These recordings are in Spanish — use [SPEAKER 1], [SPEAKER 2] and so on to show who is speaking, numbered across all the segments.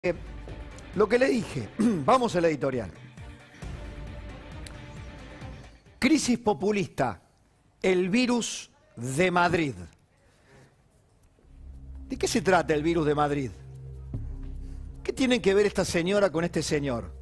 [SPEAKER 1] Lo que le dije, vamos a la editorial. Crisis populista, el virus de Madrid. ¿De qué se trata el virus de Madrid? ¿Qué tiene que ver esta señora con este señor?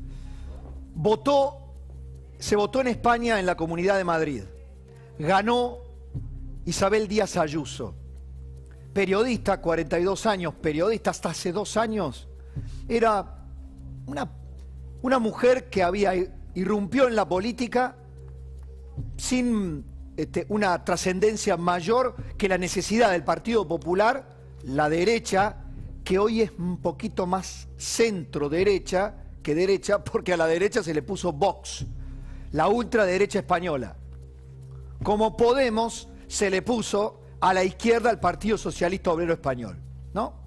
[SPEAKER 1] Se votó en España en la Comunidad de Madrid. Ganó Isabel Díaz Ayuso. Periodista, 42 años, periodista hasta hace 2 años. Era una mujer que irrumpió en la política sin una trascendencia mayor que la necesidad del Partido Popular, la derecha, que hoy es un poquito más centro-derecha que derecha, porque a la derecha se le puso Vox, la ultraderecha española. Como Podemos se le puso a la izquierda al Partido Socialista Obrero Español, ¿no?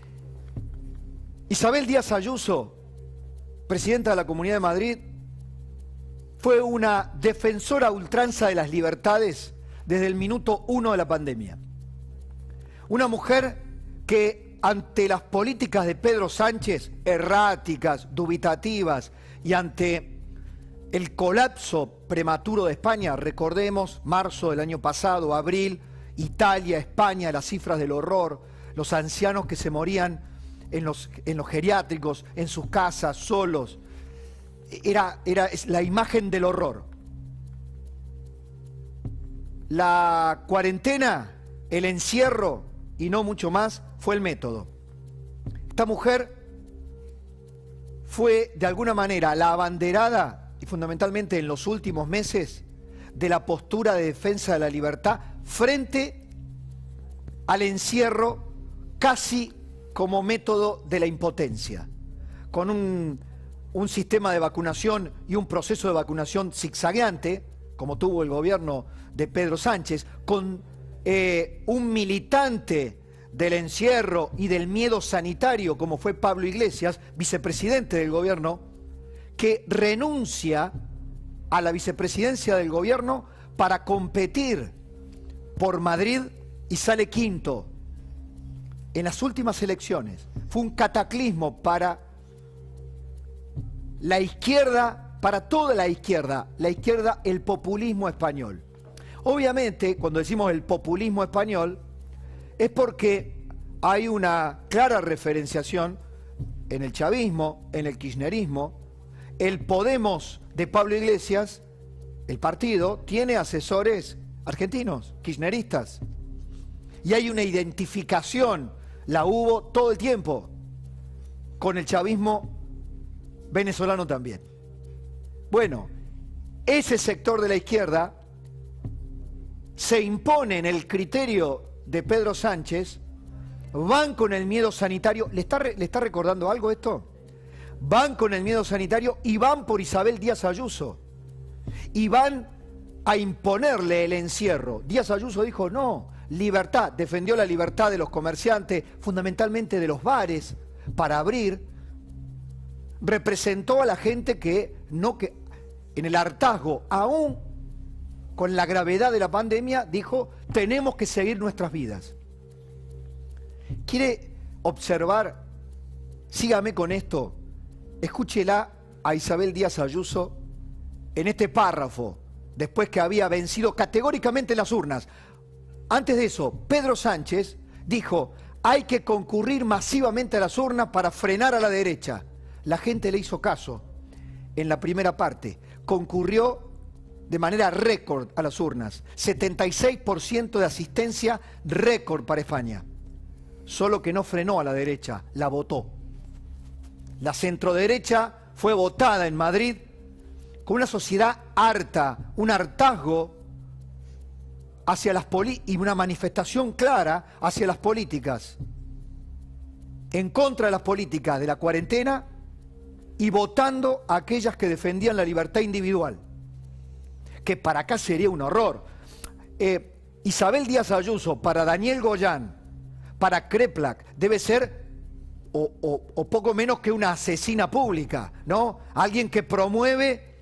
[SPEAKER 1] Isabel Díaz Ayuso, presidenta de la Comunidad de Madrid, fue una defensora a ultranza de las libertades desde el minuto 1 de la pandemia. Una mujer que ante las políticas de Pedro Sánchez, erráticas, dubitativas, y ante el colapso prematuro de España, recordemos, marzo del año pasado, abril, Italia, España, las cifras del horror, los ancianos que se morían en los geriátricos, en sus casas, solos. Es la imagen del horror. La cuarentena, el encierro y no mucho más fue el método. Esta mujer fue de alguna manera la abanderada, y fundamentalmente en los últimos meses, de la postura de defensa de la libertad frente al encierro, casi como método de la impotencia, con un sistema de vacunación y un proceso de vacunación zigzagueante, como tuvo el gobierno de Pedro Sánchez, con un militante del encierro y del miedo sanitario, como fue Pablo Iglesias, vicepresidente del gobierno, que renuncia a la vicepresidencia del gobierno para competir por Madrid y sale quinto en las últimas elecciones. Fue un cataclismo para la izquierda, para toda la izquierda, el populismo español. Obviamente, cuando decimos el populismo español, es porque hay una clara referenciación en el chavismo, en el kirchnerismo. El Podemos de Pablo Iglesias, el partido, tiene asesores argentinos, kirchneristas. Y hay una identificación, la hubo todo el tiempo, con el chavismo venezolano también. Bueno, ese sector de la izquierda se impone en el criterio de Pedro Sánchez, van con el miedo sanitario. ¿Le está recordando algo esto? Van con el miedo sanitario y van por Isabel Díaz Ayuso. Y van a imponerle el encierro. Díaz Ayuso dijo no, libertad, defendió la libertad de los comerciantes, fundamentalmente de los bares, para abrir. Representó a la gente que en el hartazgo, aún con la gravedad de la pandemia, dijo, tenemos que seguir nuestras vidas. ¿Quiere observar? Sígame con esto. Escúchela a Isabel Díaz Ayuso en este párrafo, después que había vencido categóricamente las urnas. Antes de eso, Pedro Sánchez dijo, hay que concurrir masivamente a las urnas para frenar a la derecha. La gente le hizo caso en la primera parte. Concurrió de manera récord a las urnas. 76% de asistencia, récord para España. Solo que no frenó a la derecha, la votó. La centroderecha fue votada en Madrid con una sociedad harta, un hartazgo hacia las y una manifestación clara hacia las políticas, en contra de las políticas de la cuarentena y votando a aquellas que defendían la libertad individual, que para acá sería un horror. Isabel Díaz Ayuso, para Daniel Goyán, para Kreplak, debe ser o poco menos que una asesina pública, ¿no? Alguien que promueve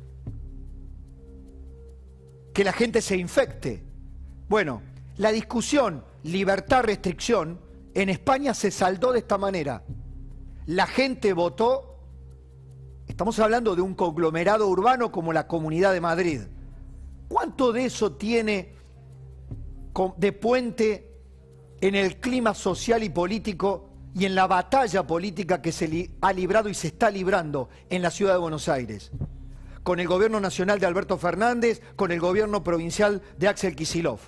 [SPEAKER 1] que la gente se infecte. Bueno, la discusión libertad-restricción en España se saldó de esta manera. la gente votó. Estamos hablando de un conglomerado urbano como la Comunidad de Madrid. ¿Cuánto de eso tiene de puente en el clima social y político y en la batalla política que se ha librado y se está librando en la ciudad de Buenos Aires? Con el gobierno nacional de Alberto Fernández, con el gobierno provincial de Axel Kicillof.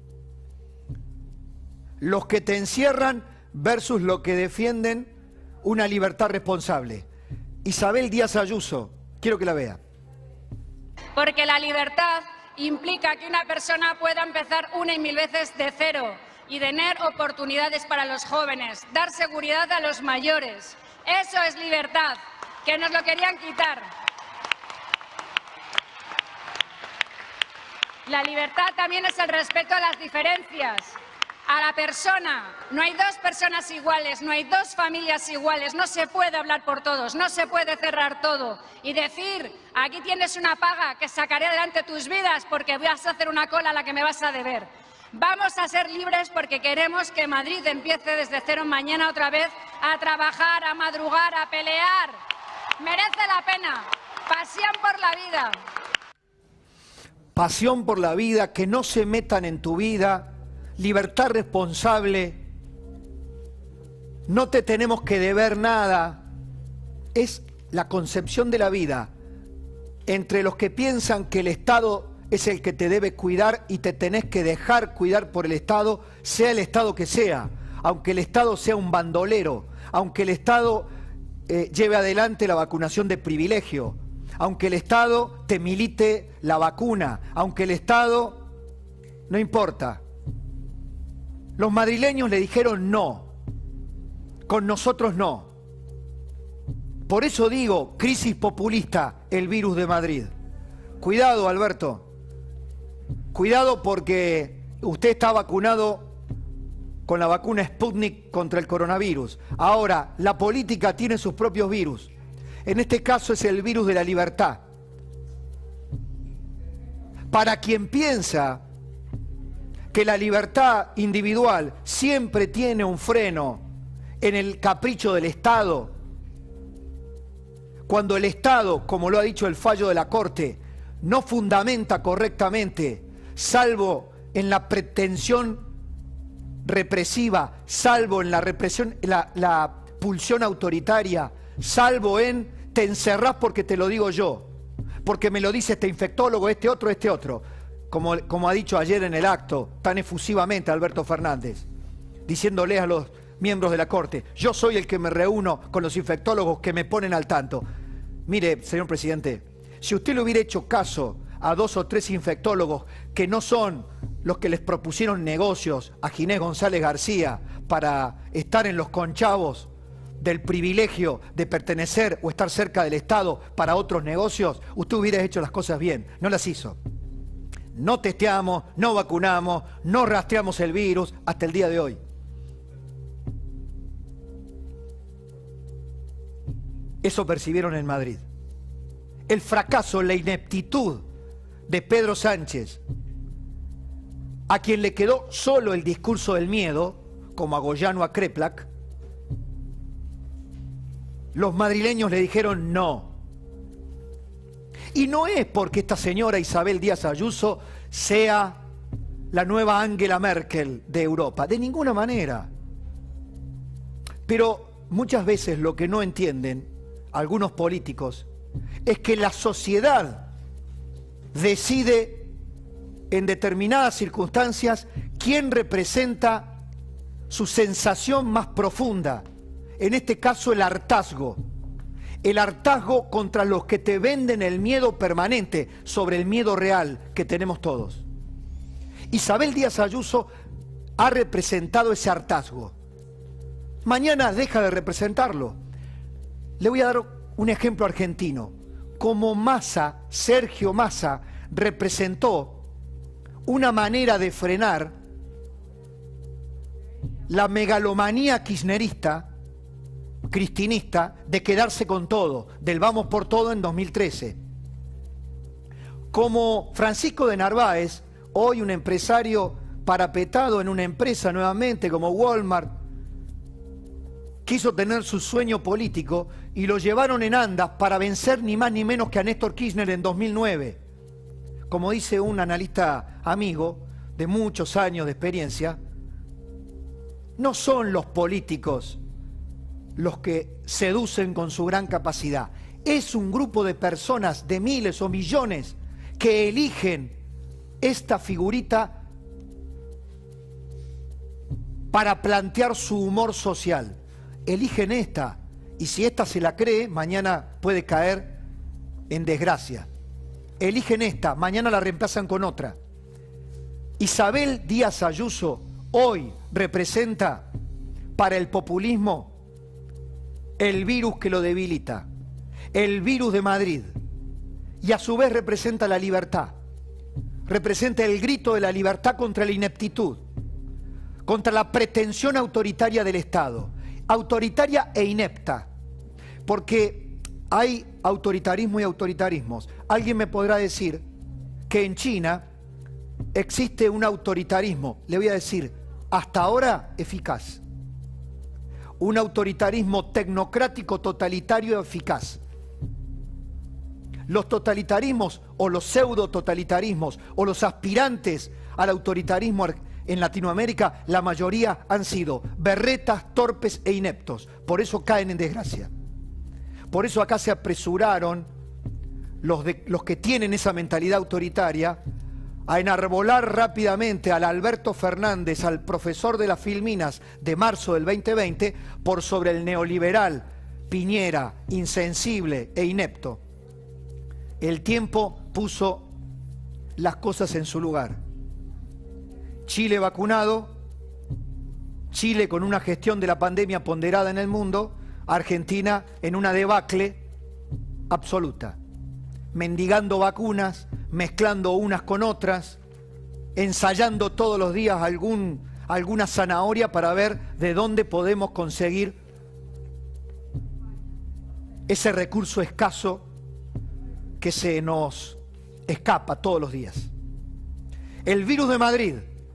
[SPEAKER 1] Los que te encierran versus los que defienden una libertad responsable. Isabel Díaz Ayuso, quiero que la vea.
[SPEAKER 2] Porque la libertad implica que una persona pueda empezar una y mil veces de cero y tener oportunidades para los jóvenes, dar seguridad a los mayores. Eso es libertad, que nos lo querían quitar. La libertad también es el respeto a las diferencias, a la persona. No hay dos personas iguales, no hay dos familias iguales, no se puede hablar por todos, no se puede cerrar todo y decir, aquí tienes una paga que sacaré adelante tus vidas porque vas a hacer una cola a la que me vas a deber. Vamos a ser libres porque queremos que Madrid empiece desde cero mañana otra vez a trabajar, a madrugar, a pelear. Merece la pena. Pasión por la vida.
[SPEAKER 1] Pasión por la vida, que no se metan en tu vida, libertad responsable, no te tenemos que deber nada. Es la concepción de la vida entre los que piensan que el Estado es el que te debe cuidar y te tenés que dejar cuidar por el Estado, sea el Estado que sea, aunque el Estado sea un bandolero, aunque el Estado lleve adelante la vacunación de privilegio, aunque el Estado te milite la vacuna, aunque el Estado, no importa. Los madrileños le dijeron no, con nosotros no. Por eso digo, crisis populista, el virus de Madrid. Cuidado, Alberto. Cuidado porque usted está vacunado con la vacuna Sputnik contra el coronavirus. Ahora, la política tiene sus propios virus. En este caso es el virus de la libertad. Para quien piensa que la libertad individual siempre tiene un freno en el capricho del Estado, cuando el Estado, como lo ha dicho el fallo de la Corte, no fundamenta correctamente, salvo en la pretensión represiva, salvo en la represión, la pulsión autoritaria, salvo en te encerrás porque te lo digo yo, porque me lo dice este infectólogo, este otro, como ha dicho ayer en el acto, tan efusivamente Alberto Fernández, diciéndole a los miembros de la Corte, yo soy el que me reúno con los infectólogos que me ponen al tanto. Mire, señor presidente, si usted le hubiera hecho caso a 2 o 3 infectólogos que no son los que les propusieron negocios a Ginés González García para estar en los conchavos del privilegio de pertenecer o estar cerca del Estado para otros negocios, usted hubiera hecho las cosas bien, no las hizo. No testeamos, no vacunamos, no rastreamos el virus hasta el día de hoy. Eso percibieron en Madrid. El fracaso, la ineptitud de Pedro Sánchez, a quien le quedó solo el discurso del miedo, como a Goyano a Kreplak, los madrileños le dijeron no. Y no es porque esta señora Isabel Díaz Ayuso sea la nueva Angela Merkel de Europa, de ninguna manera. Pero muchas veces lo que no entienden algunos políticos es que la sociedad decide en determinadas circunstancias quién representa su sensación más profunda, en este caso el hartazgo contra los que te venden el miedo permanente sobre el miedo real que tenemos todos. Isabel Díaz Ayuso ha representado ese hartazgo. Mañana deja de representarlo. Le voy a dar un ejemplo argentino. Como Massa, Sergio Massa, representó una manera de frenar la megalomanía kirchnerista, cristinista, de quedarse con todo, del vamos por todo en 2013. Como Francisco de Narváez, hoy un empresario parapetado en una empresa nuevamente como Walmart, quiso tener su sueño político y lo llevaron en andas para vencer ni más ni menos que a Néstor Kirchner en 2009. Como dice un analista amigo de muchos años de experiencia, no son los políticos los que seducen con su gran capacidad. Es un grupo de personas, de miles o millones, que eligen esta figurita para plantear su humor social. Eligen esta, y si esta se la cree, mañana puede caer en desgracia. Eligen esta, mañana la reemplazan con otra. Isabel Díaz Ayuso hoy representa para el populismo el virus que lo debilita, el virus de Madrid, y a su vez representa la libertad, representa el grito de la libertad contra la ineptitud, contra la pretensión autoritaria del Estado, autoritaria e inepta, porque hay autoritarismo y autoritarismos. Alguien me podrá decir que en China existe un autoritarismo, le voy a decir, hasta ahora eficaz. Un autoritarismo tecnocrático, totalitario y eficaz. Los totalitarismos o los pseudo-totalitarismos o los aspirantes al autoritarismo en Latinoamérica, la mayoría han sido berretas, torpes e ineptos. Por eso caen en desgracia. Por eso acá se apresuraron los que tienen esa mentalidad autoritaria a enarbolar rápidamente al Alberto Fernández, al profesor de las Filminas de marzo del 2020, por sobre el neoliberal Piñera, insensible e inepto. El tiempo puso las cosas en su lugar. Chile vacunado, Chile con una gestión de la pandemia ponderada en el mundo, Argentina en una debacle absoluta, mendigando vacunas, mezclando unas con otras, ensayando todos los días alguna zanahoria para ver de dónde podemos conseguir ese recurso escaso que se nos escapa todos los días. El virus de Madrid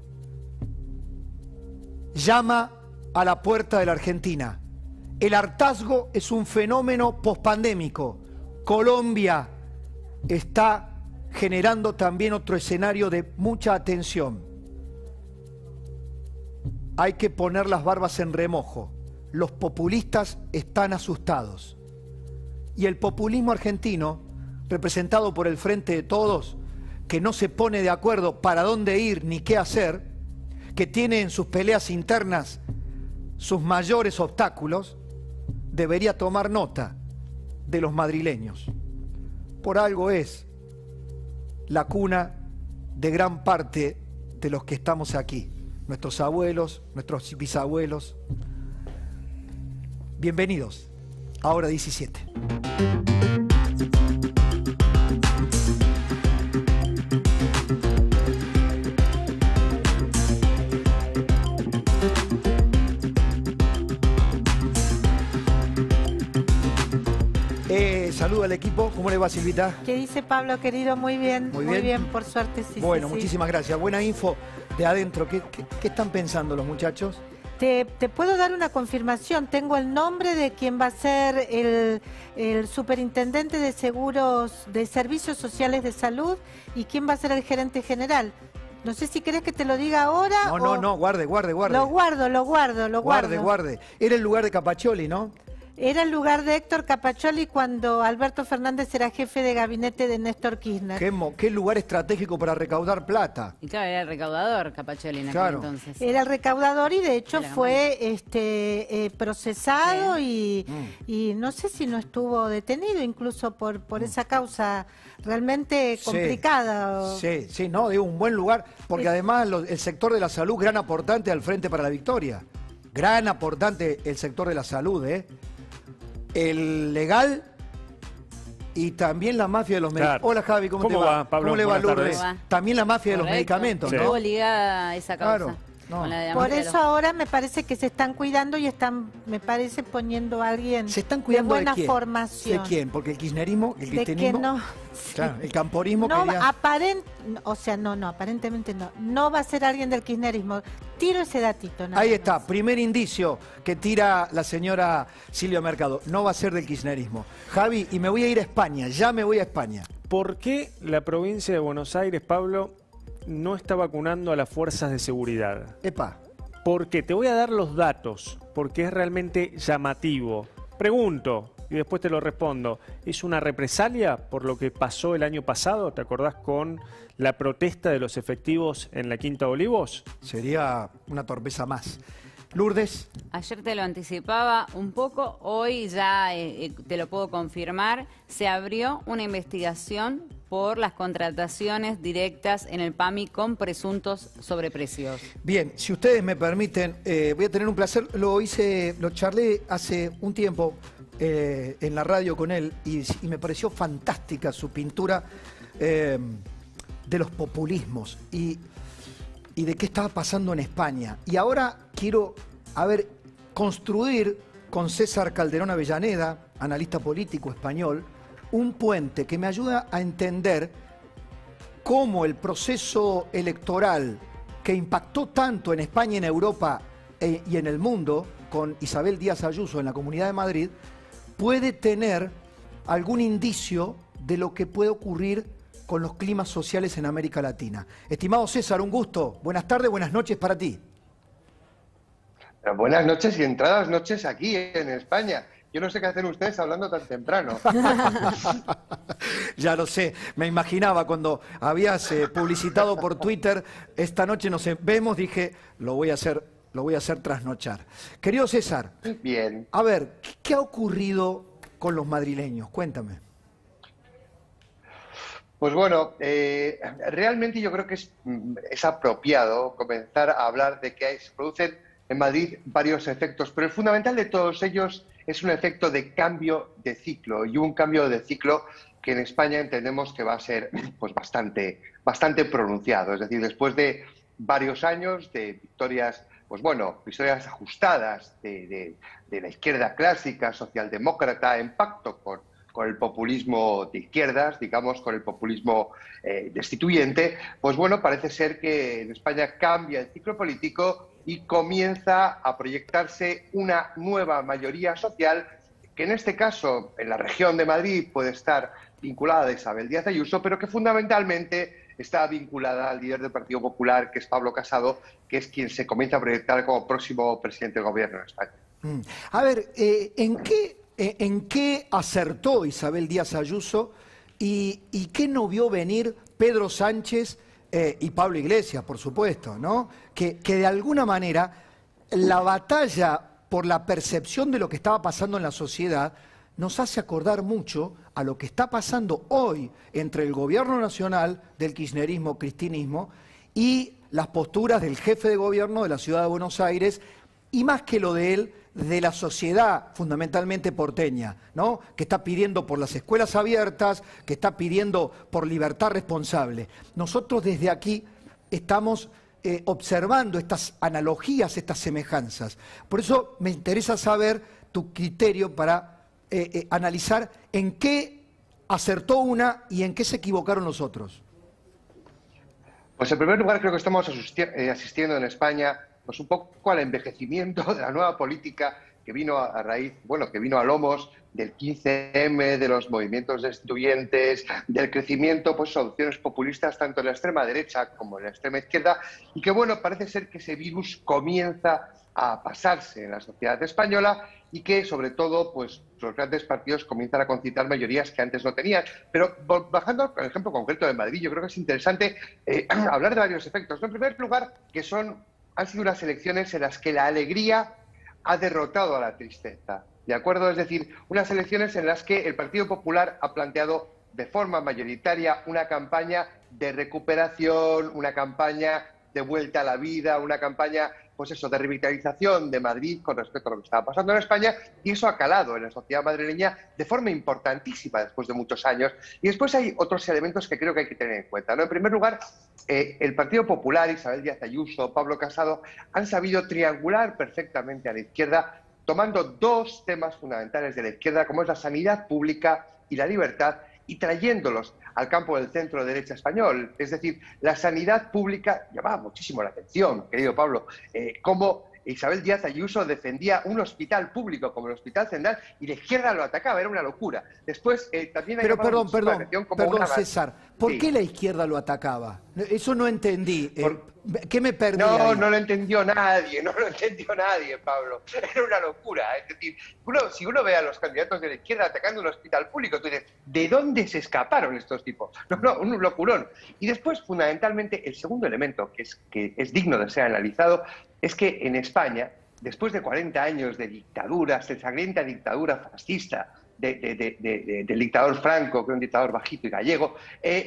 [SPEAKER 1] llama a la puerta de la Argentina. El hartazgo es un fenómeno pospandémico. Colombia está generando también otro escenario de mucha atención. Hay que poner las barbas en remojo. Los populistas están asustados. Y el populismo argentino, representado por el Frente de Todos, que no se pone de acuerdo para dónde ir ni qué hacer, que tiene en sus peleas internas sus mayores obstáculos, debería tomar nota de los madrileños. Por algo es la cuna de gran parte de los que estamos aquí, nuestros abuelos, nuestros bisabuelos. Bienvenidos a Hora 17. Saludo al equipo. ¿Cómo le va, Silvita?
[SPEAKER 3] ¿Qué dice Pablo, querido? Muy bien, muy bien, por suerte, sí.
[SPEAKER 1] Bueno,
[SPEAKER 3] sí,
[SPEAKER 1] muchísimas gracias. Buena info de adentro. ¿Qué están pensando los muchachos?
[SPEAKER 3] Te puedo dar una confirmación. Tengo el nombre de quien va a ser el superintendente de seguros, de servicios sociales de salud, y quién va a ser el gerente general. No sé si querés que te lo diga ahora.
[SPEAKER 1] No, guarde.
[SPEAKER 3] Lo guardo.
[SPEAKER 1] Guarde. Era el lugar de Capaccioli, ¿no?
[SPEAKER 3] Era el lugar de Héctor Capaccioli cuando Alberto Fernández era jefe de gabinete de Néstor Kirchner.
[SPEAKER 1] Qué lugar estratégico para recaudar plata.
[SPEAKER 4] Y claro, era el recaudador Capaccioli en aquel entonces.
[SPEAKER 3] Era el recaudador y de hecho fue procesado y no sé si no estuvo detenido incluso por esa causa realmente complicada.
[SPEAKER 1] Sí, no, digo, un buen lugar, porque además el sector de la salud, gran aportante al Frente para la Victoria. Gran aportante el sector de la salud, el legal y también la mafia de los medicamentos. Hola Javi, ¿cómo te va?
[SPEAKER 5] Pablo?
[SPEAKER 1] ¿Cómo le va,
[SPEAKER 5] Buenas
[SPEAKER 1] Lourdes?
[SPEAKER 5] tardes.
[SPEAKER 1] También la mafia de los medicamentos, ¿no?
[SPEAKER 4] Estuvo ligada a esa causa.
[SPEAKER 1] Claro. No.
[SPEAKER 4] Con la de
[SPEAKER 3] Por
[SPEAKER 4] Amalia
[SPEAKER 3] eso ahora me parece que se están cuidando y están, me parece, poniendo a alguien
[SPEAKER 1] ¿Se están cuidando
[SPEAKER 3] de buena
[SPEAKER 1] quién?
[SPEAKER 3] formación.
[SPEAKER 1] ¿De quién? Porque el kirchnerismo, el
[SPEAKER 3] De que
[SPEAKER 1] cristianismo,
[SPEAKER 3] no,
[SPEAKER 1] claro, el camporismo
[SPEAKER 3] no,
[SPEAKER 1] quería...
[SPEAKER 3] aparentemente no. No va a ser alguien del kirchnerismo. Tiro ese datito. Nada
[SPEAKER 1] Ahí
[SPEAKER 3] más.
[SPEAKER 1] está, primer indicio que tira la señora Silvia Mercado. No va a ser del kirchnerismo. Javi, y me voy a ir a España, ya me voy a España.
[SPEAKER 5] ¿Por qué la provincia de Buenos Aires, Pablo, no está vacunando a las fuerzas de seguridad?
[SPEAKER 1] Epa.
[SPEAKER 5] ¿Por qué? Te voy a dar los datos, porque es realmente llamativo. Pregunto, y después te lo respondo. ¿Es una represalia por lo que pasó el año pasado? ¿Te acordás con la protesta de los efectivos en la Quinta Olivos?
[SPEAKER 1] Sería una torpeza más. Lourdes.
[SPEAKER 4] Ayer te lo anticipaba un poco, hoy ya te lo puedo confirmar, se abrió una investigación por las contrataciones directas en el PAMI con presuntos sobreprecios.
[SPEAKER 1] Bien, si ustedes me permiten, voy a tener un placer, lo charlé hace un tiempo en la radio con él y me pareció fantástica su pintura de los populismos y de qué estaba pasando en España. Y ahora quiero, construir con César Calderón Avellaneda, analista político español, un puente que me ayuda a entender cómo el proceso electoral que impactó tanto en España y en Europa y en el mundo, con Isabel Díaz Ayuso en la Comunidad de Madrid, puede tener algún indicio de lo que puede ocurrir con los climas sociales en América Latina. Estimado César, un gusto. Buenas tardes, buenas noches para ti.
[SPEAKER 6] Buenas noches y entradas noches aquí en España. Yo no sé qué hacen ustedes hablando tan temprano.
[SPEAKER 1] Ya lo sé, me imaginaba cuando habías publicitado por Twitter, esta noche nos vemos, dije, lo voy a hacer trasnochar. Querido César,
[SPEAKER 6] Bien.
[SPEAKER 1] A ver, ¿qué ha ocurrido con los madrileños? Cuéntame.
[SPEAKER 6] Pues bueno, realmente yo creo que es apropiado comenzar a hablar de que se producen en Madrid varios efectos, pero el fundamental de todos ellos es un efecto de cambio de ciclo, y un cambio de ciclo que en España entendemos que va a ser pues bastante pronunciado. Es decir, después de varios años de victorias, pues bueno, victorias ajustadas de la izquierda clásica, socialdemócrata, en pacto con el populismo de izquierdas, digamos, con el populismo destituyente, pues bueno, parece ser que en España cambia el ciclo político y comienza a proyectarse una nueva mayoría social que en este caso, en la región de Madrid, puede estar vinculada a Isabel Díaz Ayuso, pero que fundamentalmente está vinculada al líder del Partido Popular, que es Pablo Casado, que es quien se comienza a proyectar como próximo presidente del gobierno en España.
[SPEAKER 1] A ver, ¿en qué acertó Isabel Díaz Ayuso y qué no vio venir Pedro Sánchez y Pablo Iglesias, por supuesto, ¿no? Que de alguna manera la batalla por la percepción de lo que estaba pasando en la sociedad nos hace acordar mucho a lo que está pasando hoy entre el gobierno nacional del kirchnerismo, cristinismo, y las posturas del jefe de gobierno de la ciudad de Buenos Aires, y más que lo de él, de la sociedad fundamentalmente porteña, ¿no? Que está pidiendo por las escuelas abiertas, que está pidiendo por libertad responsable. Nosotros desde aquí estamos observando estas analogías, estas semejanzas. Por eso me interesa saber tu criterio para analizar en qué acertó una y en qué se equivocaron los otros.
[SPEAKER 6] Pues en primer lugar creo que estamos asistiendo en España pues un poco al envejecimiento de la nueva política que vino a raíz, bueno, que vino a lomos del 15M, de los movimientos destituyentes, del crecimiento, pues opciones populistas tanto en la extrema derecha como en la extrema izquierda, y que bueno, parece ser que ese virus comienza a pasarse en la sociedad española y que sobre todo pues los grandes partidos comienzan a concitar mayorías que antes no tenían. Pero bajando al ejemplo concreto de Madrid, yo creo que es interesante hablar de varios efectos. En primer lugar, que han sido unas elecciones en las que la alegría ha derrotado a la tristeza, ¿de acuerdo? Es decir, unas elecciones en las que el Partido Popular ha planteado de forma mayoritaria una campaña de recuperación, una campaña de vuelta a la vida, una campaña pues eso, de revitalización de Madrid con respecto a lo que estaba pasando en España, y eso ha calado en la sociedad madrileña de forma importantísima después de muchos años. Y después hay otros elementos que creo que hay que tener en cuenta, ¿no? En primer lugar, el Partido Popular, Isabel Díaz Ayuso, Pablo Casado, han sabido triangular perfectamente a la izquierda, tomando dos temas fundamentales de la izquierda, como es la sanidad pública y la libertad, y trayéndolos al campo del centro derecha español. Es decir, la sanidad pública llamaba muchísimo la atención, querido Pablo, cómo Isabel Díaz Ayuso defendía un hospital público como el Hospital Central y la izquierda lo atacaba, era una locura. Después también hay...
[SPEAKER 1] Pero perdón, César, ¿por qué la izquierda lo atacaba? Eso no entendí. ¿Qué me perdí ahí?
[SPEAKER 6] No lo entendió nadie, Pablo. Era una locura. Es decir, si uno ve a los candidatos de la izquierda atacando un hospital público, tú dices, ¿de dónde se escaparon estos tipos? No, un locurón. Y después, fundamentalmente, el segundo elemento que es digno de ser analizado es que en España, después de 40 años de dictaduras, de sangrienta dictadura fascista, del dictador Franco, que era un dictador bajito y gallego,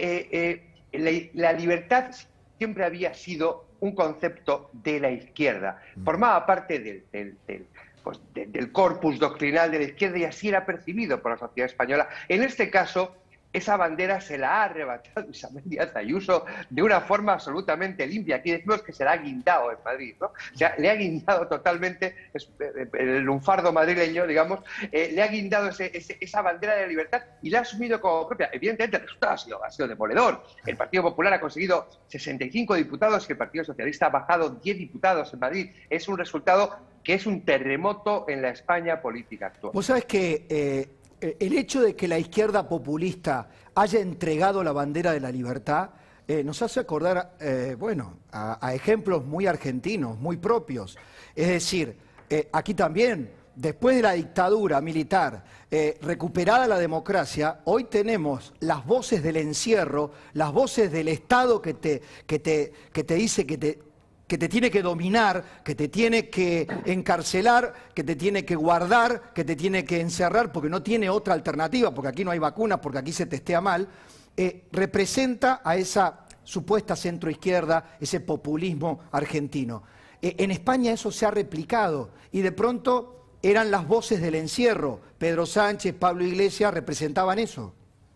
[SPEAKER 6] la libertad siempre había sido un concepto de la izquierda. Formaba parte del corpus doctrinal de la izquierda y así era percibido por la sociedad española. En este caso, esa bandera se la ha arrebatado Isabel Díaz Ayuso de una forma absolutamente limpia. Aquí decimos que se la ha guindado en Madrid, ¿no? O sea, le ha guindado totalmente, el lunfardo madrileño, digamos, le ha guindado esa bandera de la libertad y la ha asumido como propia. Evidentemente, el resultado ha sido demoledor. El Partido Popular ha conseguido 65 diputados y el Partido Socialista ha bajado 10 diputados en Madrid. Es un resultado que es un terremoto en la España política actual.
[SPEAKER 1] Vos sabés que... el hecho de que la izquierda populista haya entregado la bandera de la libertad nos hace acordar, a ejemplos muy argentinos, muy propios. Es decir, aquí también, después de la dictadura militar, recuperada la democracia, hoy tenemos las voces del encierro, las voces del Estado que te dice que te tiene que dominar, que te tiene que encarcelar, que te tiene que guardar, que te tiene que encerrar, porque no tiene otra alternativa, porque aquí no hay vacunas, porque aquí se testea mal, representa a esa supuesta centroizquierda, ese populismo argentino. En España eso se ha replicado y de pronto eran las voces del encierro. Pedro Sánchez, Pablo Iglesias representaban eso.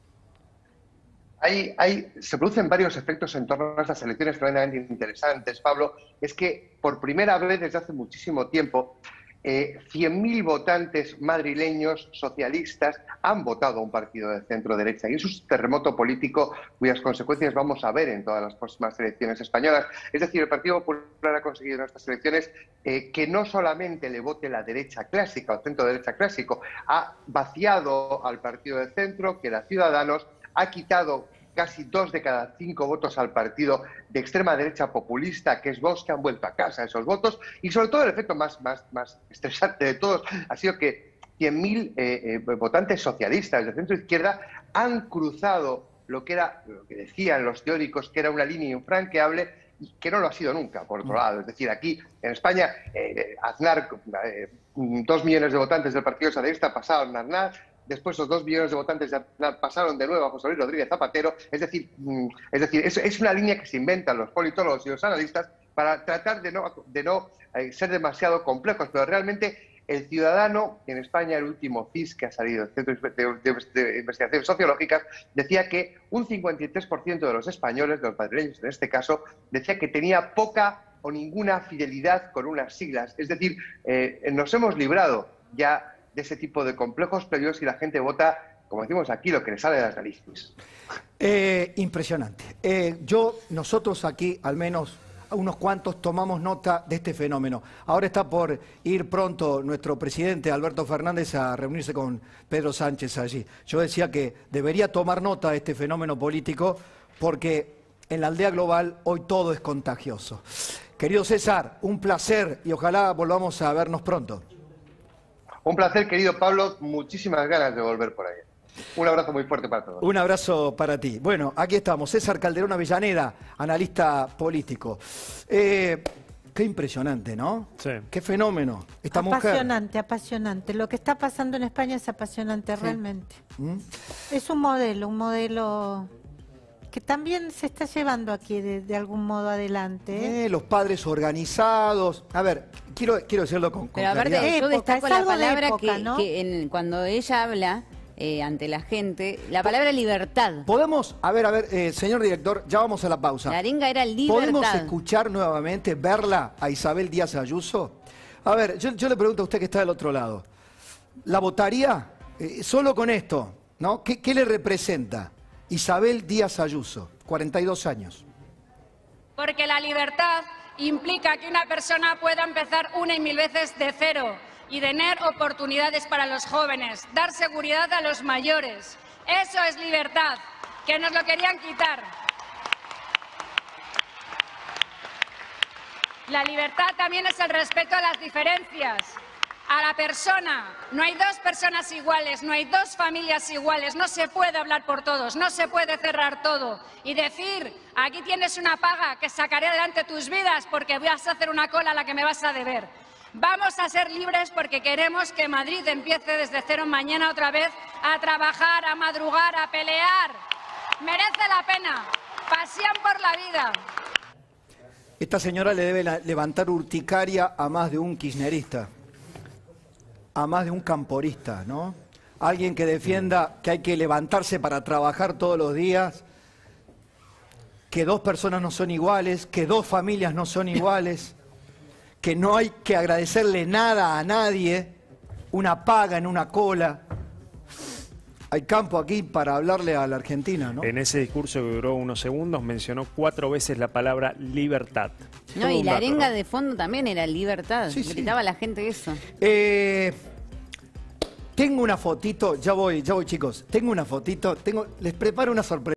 [SPEAKER 6] Se producen varios efectos en torno a estas elecciones tremendamente interesantes, Pablo. Es que por primera vez desde hace muchísimo tiempo 100.000 votantes madrileños socialistas han votado a un partido de centro-derecha y eso es un terremoto político cuyas consecuencias vamos a ver en todas las próximas elecciones españolas. Es decir, el Partido Popular ha conseguido en estas elecciones que no solamente le vote la derecha clásica o centro-derecha clásico, ha vaciado al partido de centro, que era Ciudadanos, ha quitado casi 2 de cada 5 votos al partido de extrema derecha populista, que es Vox, que han vuelto a casa esos votos, y sobre todo el efecto más estresante de todos ha sido que 100.000 votantes socialistas de centro-izquierda han cruzado lo que decían los teóricos que era una línea infranqueable, y que no lo ha sido nunca, por otro lado. Es decir, aquí en España, Aznar, 2 millones de votantes del Partido Socialista pasaron a Aznar. Después los 2 millones de votantes pasaron de nuevo a José Luis Rodríguez Zapatero. Es decir, es una línea que se inventan los politólogos y los analistas para tratar de no ser demasiado complejos, pero realmente el ciudadano en España, el último CIS que ha salido, el Centro de Investigaciones Sociológicas, decía que un 53% de los españoles, de los madrileños en este caso, decía que tenía poca o ninguna fidelidad con unas siglas. Es decir, nos hemos librado ya de ese tipo de complejos previos y la gente vota, como decimos aquí, lo que le sale de las narices.
[SPEAKER 1] Impresionante. Nosotros aquí, al menos unos cuantos, tomamos nota de este fenómeno. Ahora está por ir pronto nuestro presidente Alberto Fernández a reunirse con Pedro Sánchez allí. Yo decía que debería tomar nota de este fenómeno político porque en la aldea global hoy todo es contagioso. Querido César, un placer y ojalá volvamos a vernos pronto.
[SPEAKER 6] Un placer, querido Pablo, muchísimas ganas de volver por ahí. Un abrazo muy fuerte para todos.
[SPEAKER 1] Un abrazo para ti. Bueno, aquí estamos, César Calderón Avellaneda, analista político. Qué impresionante, ¿no?
[SPEAKER 5] Sí.
[SPEAKER 1] Qué fenómeno. Esta
[SPEAKER 3] apasionante, mujer... apasionante. Lo que está pasando en España es apasionante, sí. Realmente. Es un modelo que también se está llevando aquí de algún modo adelante.
[SPEAKER 1] Los padres organizados. A ver, quiero decirlo con
[SPEAKER 4] Pero aparte,
[SPEAKER 1] claridad.
[SPEAKER 4] yo destaco
[SPEAKER 3] es
[SPEAKER 4] la
[SPEAKER 3] algo de
[SPEAKER 4] palabra
[SPEAKER 3] época, ¿no?
[SPEAKER 4] cuando ella habla ante la gente, la palabra libertad.
[SPEAKER 1] ¿Podemos, señor director, ya vamos a la pausa.
[SPEAKER 4] La arenga era libertad.
[SPEAKER 1] ¿Podemos escuchar nuevamente, verla a Isabel Díaz Ayuso? A ver, yo le pregunto a usted que está del otro lado. ¿La votaría solo con esto? ¿No? ¿Qué le representa Isabel Díaz Ayuso, 42 años?
[SPEAKER 2] Porque la libertad implica que una persona pueda empezar una y mil veces de cero y tener oportunidades para los jóvenes, dar seguridad a los mayores. Eso es libertad, que nos lo querían quitar. La libertad también es el respeto a las diferencias, a la persona. No hay dos personas iguales, no hay dos familias iguales, no se puede hablar por todos, no se puede cerrar todo y decir, aquí tienes una paga que sacaré adelante tus vidas porque vas a hacer una cola a la que me vas a deber. Vamos a ser libres porque queremos que Madrid empiece desde cero mañana otra vez a trabajar, a madrugar, a pelear. Merece la pena. Pasión por la vida.
[SPEAKER 1] Esta señora le debe levantar urticaria a más de un kirchnerista, a más de un camporista, ¿no? Alguien que defienda que hay que levantarse para trabajar todos los días, que dos personas no son iguales, que dos familias no son iguales, que no hay que agradecerle nada a nadie, una paga en una cola. Hay campo aquí para hablarle a la Argentina, ¿no?
[SPEAKER 5] En ese discurso que duró unos segundos mencionó 4 veces la palabra libertad.
[SPEAKER 4] No, y la arenga de fondo también era libertad.
[SPEAKER 1] Sí,
[SPEAKER 4] Gritaba la gente eso.
[SPEAKER 1] Tengo una fotito, ya voy chicos, tengo una fotito, les preparo una sorpresa.